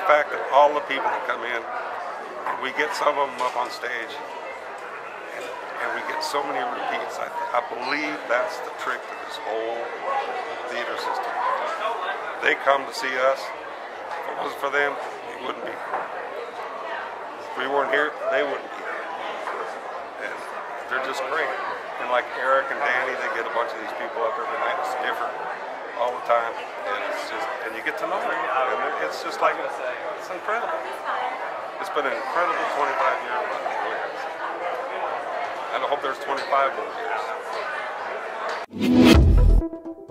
fact that all the people that come in, we get some of them up on stage, and we get so many repeats. I believe that's the trick to this whole theater system. They come to see us. If it wasn't for them, we wouldn't be here. If we weren't here, they wouldn't be here. And they're just great. And like Eric and Danny, they get a bunch of these people up every night. It's different all the time. And it's just, and you get to know them. And it's just like, it's incredible. It's been an incredible 25 years. And I hope there's 25 more years.